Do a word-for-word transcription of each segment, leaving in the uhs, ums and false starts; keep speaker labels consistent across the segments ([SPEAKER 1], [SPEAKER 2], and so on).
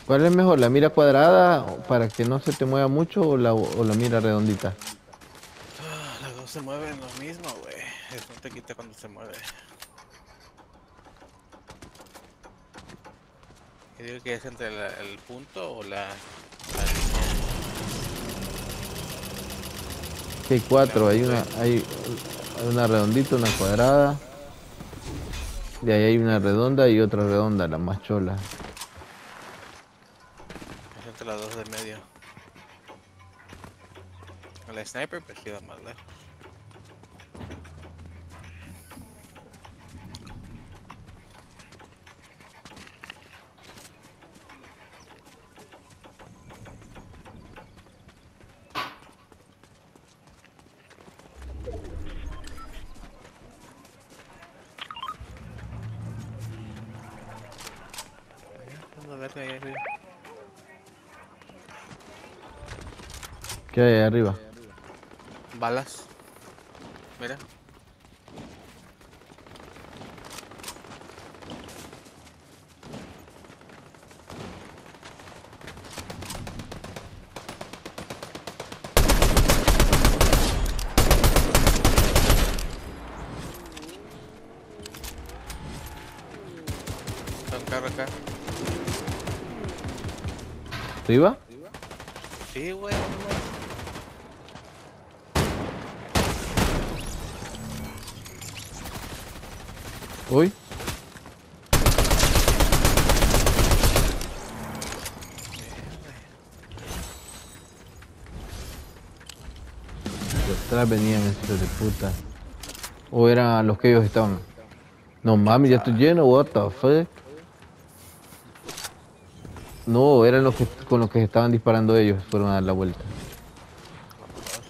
[SPEAKER 1] ¿Cuál es mejor? ¿La mira cuadrada o para que no se te mueva mucho o la, o la mira redondita?
[SPEAKER 2] Ah, las dos se mueven lo mismo, güey. Eso no te quita cuando se mueve. Yo digo que es entre la- el punto o la, la línea.
[SPEAKER 1] Que hay
[SPEAKER 2] Y la
[SPEAKER 1] cuatro, hay
[SPEAKER 2] otra
[SPEAKER 1] una,
[SPEAKER 2] es...
[SPEAKER 1] hay una redondita, una cuadrada, de ahí hay una redonda y otra redonda, la más chola.
[SPEAKER 2] Es entre las dos de medio. El sniper pues queda más lejos. Vamos a ver ahí arriba.
[SPEAKER 1] ¿Qué hay ahí arriba?
[SPEAKER 2] Balas. Mira. Está un carro acá.
[SPEAKER 1] ¿Arriba?
[SPEAKER 2] Sí, güey. No mames.
[SPEAKER 1] Uy,
[SPEAKER 2] Bien, güey.
[SPEAKER 1] detrás venían estos de puta. O eran los que ellos estaban. No
[SPEAKER 2] ¿Quién
[SPEAKER 1] mami, ya estoy
[SPEAKER 2] sabe?
[SPEAKER 1] lleno, what the fuck. No, eran los que con los que estaban disparando ellos, fueron a dar la vuelta.
[SPEAKER 2] A lo mejor.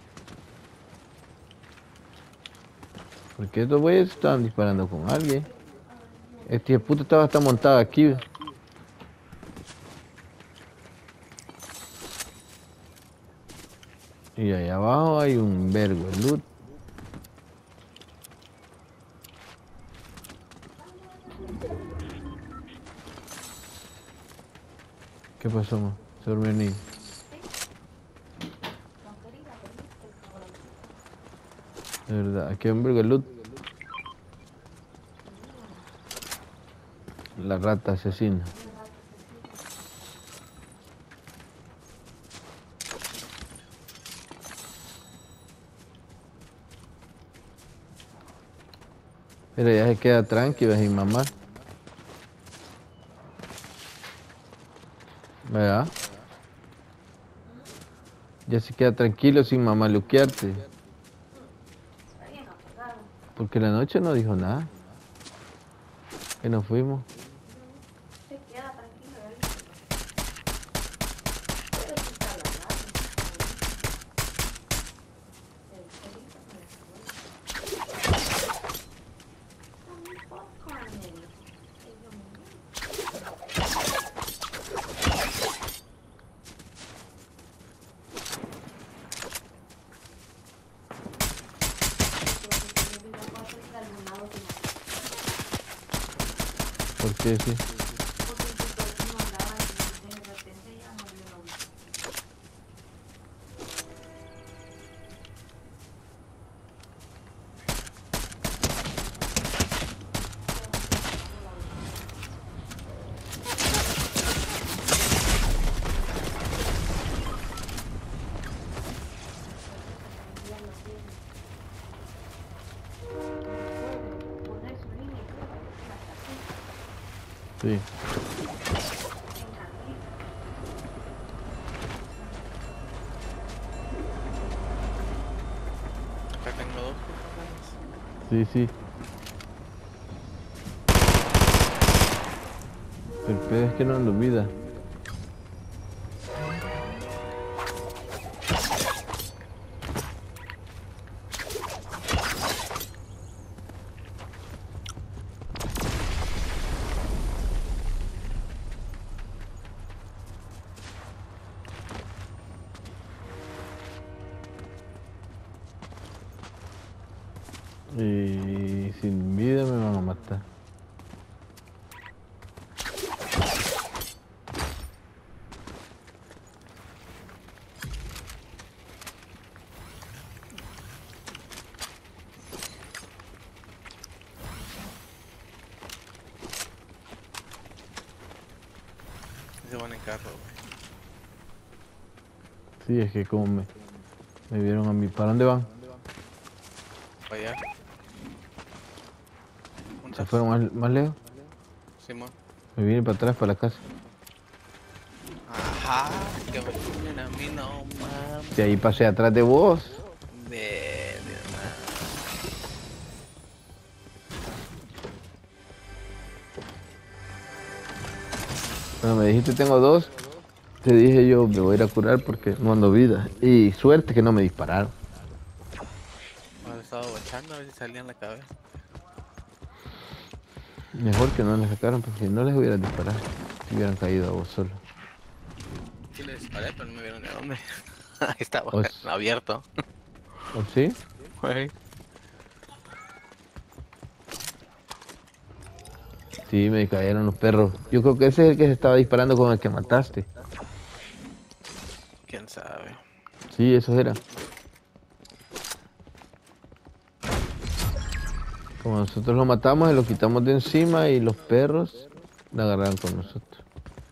[SPEAKER 1] Porque estos güeyes estaban disparando con alguien. Este hijo de puta estaba hasta montado aquí. Y ahí abajo hay un vergo de loot. ¿Qué pasó, ma? Se durmió el niño. De verdad, aquí hay un vergo de loot. La rata asesina. Pero ya se queda tranquila sin mamá. ¿Verdad? Ya se queda tranquilo sin mamá luquearte. Porque la noche no dijo nada. Que nos fuimos. Porque sí. Sí.
[SPEAKER 2] Acá tengo dos personas.
[SPEAKER 1] Sí, sí. El pedo es que no ando vida. Y sin vida me van a matar.
[SPEAKER 2] se van en carro, güey.
[SPEAKER 1] Sí, es que como me, me vieron a mí. ¿Para dónde van?
[SPEAKER 2] Para allá.
[SPEAKER 1] ¿Se
[SPEAKER 2] Juntas.
[SPEAKER 1] fueron más, más lejos?
[SPEAKER 2] Simón.
[SPEAKER 1] Me vine para atrás, para la casa.
[SPEAKER 2] Ajá, que me tienen a mí, no mames.
[SPEAKER 1] De ahí pasé atrás de vos.
[SPEAKER 2] De, de nada.
[SPEAKER 1] Cuando me dijiste tengo dos, te dije yo me voy a ir a curar porque no ando vida. Y suerte que no me dispararon.
[SPEAKER 2] Ahora estaba guachando a ver si salía en la cabeza.
[SPEAKER 1] Mejor que no les sacaron porque si no les hubieran disparado. Si hubieran caído a vos solo.
[SPEAKER 2] Sí le disparé, pero no me vieron de dónde. Ahí estaba
[SPEAKER 1] ¿O, s-
[SPEAKER 2] abierto.
[SPEAKER 1] o sí?
[SPEAKER 2] Güey.
[SPEAKER 1] Sí, me cayeron los perros. Yo creo que ese es el que se estaba disparando con el que mataste.
[SPEAKER 2] Quién sabe.
[SPEAKER 1] Sí, esos eran. Como nosotros lo matamos y lo quitamos de encima y los perros la agarraron con nosotros.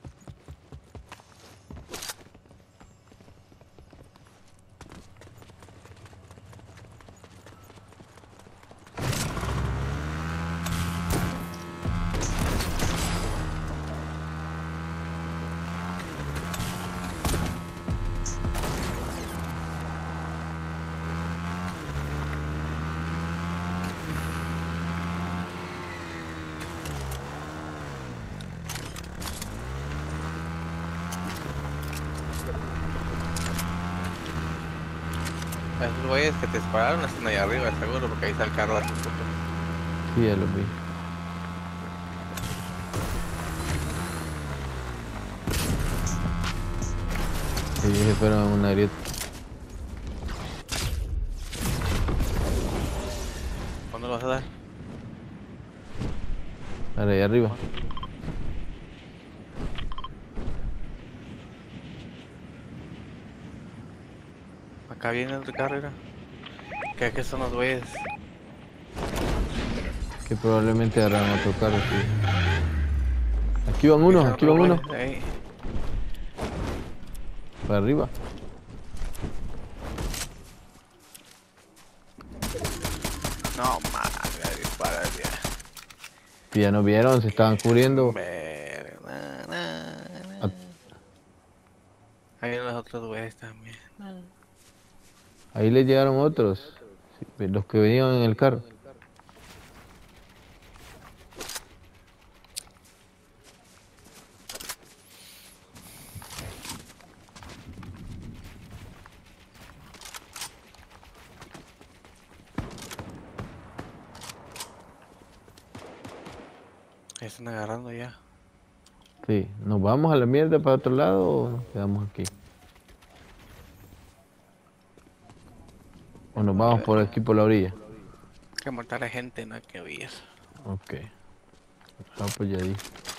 [SPEAKER 2] Esos güeyes que te dispararon están ahí arriba, seguro, porque ahí está el carro.
[SPEAKER 1] Sí, ya los vi. Ellos se fueron a una grieta.
[SPEAKER 2] ¿Cuándo lo vas a dar?
[SPEAKER 1] Para allá arriba.
[SPEAKER 2] Acá viene el carro, mira. ¿Qué, qué son los güeyes?
[SPEAKER 1] Que probablemente agarraron otro carro, sí. Aquí van
[SPEAKER 2] ¿Qué
[SPEAKER 1] unos,
[SPEAKER 2] son
[SPEAKER 1] aquí
[SPEAKER 2] otros
[SPEAKER 1] van unos.
[SPEAKER 2] güeyes? Ahí.
[SPEAKER 1] Para arriba.
[SPEAKER 2] No mames, me disparan ya.
[SPEAKER 1] Que ya nos vieron, se estaban cubriendo.
[SPEAKER 2] Ver, na, na, na.
[SPEAKER 1] A-
[SPEAKER 2] Ahí vienen los otros güeyes también.
[SPEAKER 1] Ahí les llegaron otros. Sí, los que venían en el carro.
[SPEAKER 2] Ahí están agarrando ya.
[SPEAKER 1] Sí, ¿nos vamos a la mierda para otro lado o nos quedamos aquí? O nos vamos por aquí por la orilla.
[SPEAKER 2] Que matar a gente, no hay que oír.
[SPEAKER 1] Ok. Ah, pues ya di.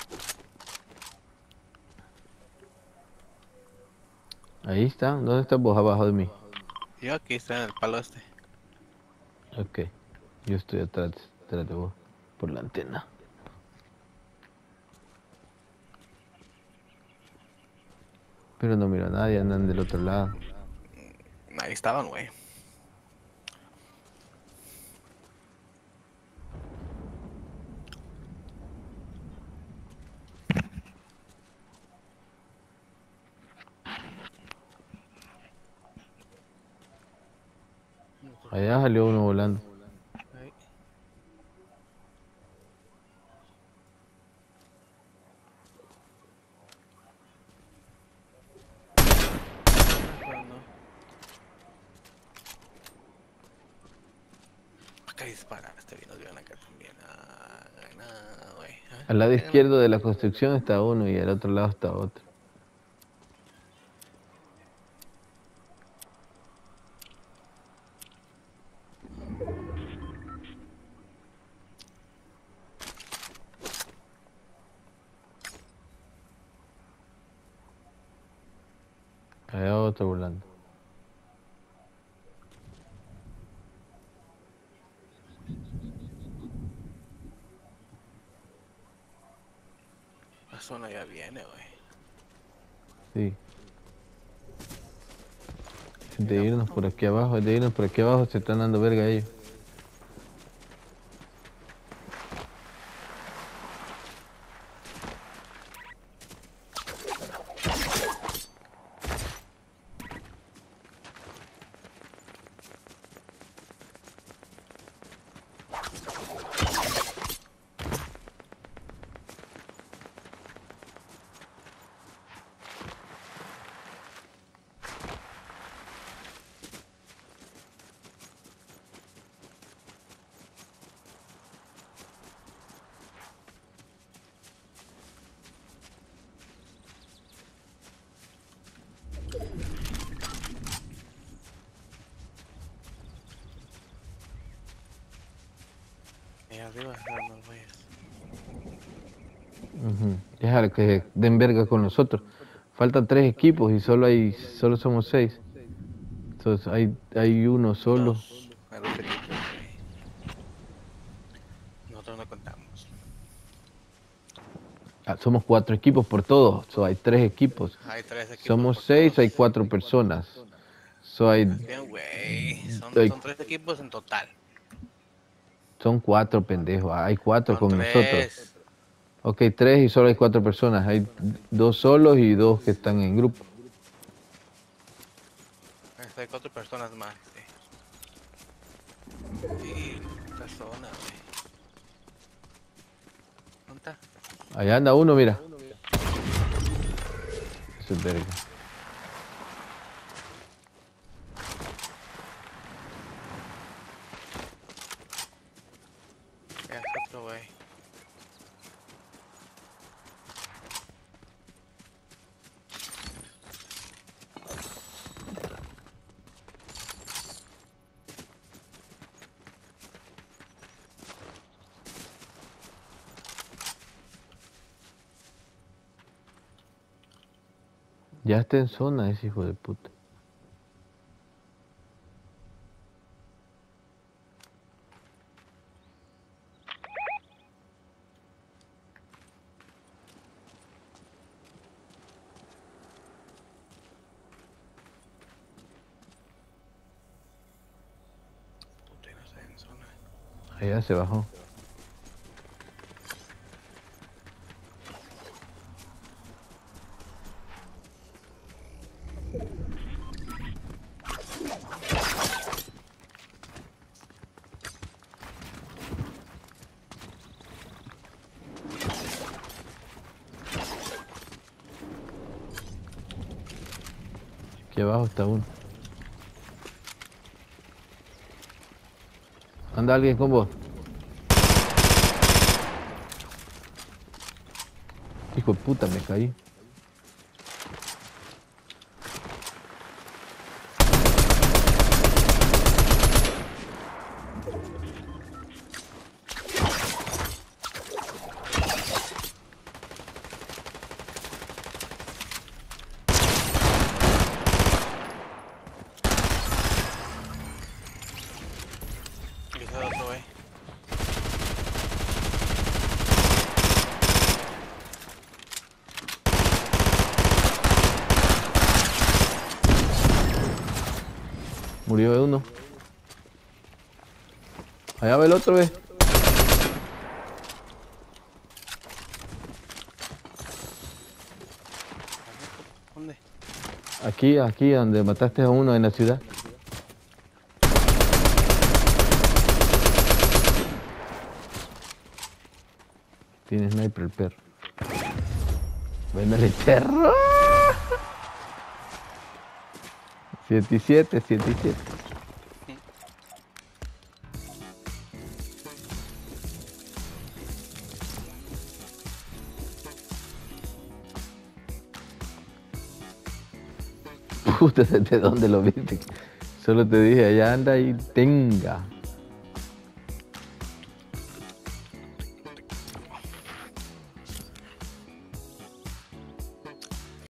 [SPEAKER 1] Ahí está. ¿Dónde estás vos? Abajo de mí.
[SPEAKER 2] Yo aquí estoy en el palo este.
[SPEAKER 1] Ok. Yo estoy atrás, atrás de vos. Por la antena. Pero no miro a nadie, andan del otro lado.
[SPEAKER 2] Ahí estaban, güey.
[SPEAKER 1] Allá salió uno volando.
[SPEAKER 2] Ahí. Pero no. Acá disparan, este bien, nos vieron acá también. Ay, no, güey. A ver,
[SPEAKER 1] Al lado
[SPEAKER 2] pégame.
[SPEAKER 1] izquierdo de la construcción está uno y al otro lado está otro. Allá otro volando.
[SPEAKER 2] La zona ya viene, güey.
[SPEAKER 1] Sí. Es de irnos por aquí abajo, es de irnos por aquí abajo, se están dando verga ellos.
[SPEAKER 2] Ahí arriba están los güeyes.
[SPEAKER 1] Ujú. Déjale que den verga con nosotros. Faltan tres equipos y solo hay, solo somos seis. Entonces hay, hay uno solo.
[SPEAKER 2] Dos. Hay dos equipos, güey. Nosotros no contamos.
[SPEAKER 1] Ah, somos cuatro equipos por todos. So, hay tres equipos.
[SPEAKER 2] Hay tres equipos.
[SPEAKER 1] Somos
[SPEAKER 2] por
[SPEAKER 1] seis,
[SPEAKER 2] todos.
[SPEAKER 1] hay cuatro personas. So, hay,
[SPEAKER 2] Bien, güey. Son,
[SPEAKER 1] hay-
[SPEAKER 2] son tres equipos en total.
[SPEAKER 1] son cuatro pendejos. Hay cuatro
[SPEAKER 2] Son
[SPEAKER 1] con nosotros.
[SPEAKER 2] tres.
[SPEAKER 1] Ok, tres y solo hay cuatro personas. Hay dos solos y dos que están en grupo.
[SPEAKER 2] Hay cuatro personas más, sí. Y esta zona, güey. ¿Dónde está?
[SPEAKER 1] Allá anda uno, mira. Eso es verga.
[SPEAKER 2] Ya está otro, güey.
[SPEAKER 1] Ya está en zona ese hijo de puta.
[SPEAKER 2] Puta, no está en zona.
[SPEAKER 1] Allá se bajó. Aquí abajo está uno. ¿Anda alguien con vos? Hijo de puta, me caí.
[SPEAKER 2] Y está otro, güey.
[SPEAKER 1] Murió de uno. Allá va el otro, ve.
[SPEAKER 2] ¿Dónde?
[SPEAKER 1] Aquí, aquí, donde mataste a uno en la ciudad. Tiene sniper el perro. Véndale perro. siete y siete, siete y siete. Puta, ¿de dónde lo viste? Solo te dije, allá anda y tenga.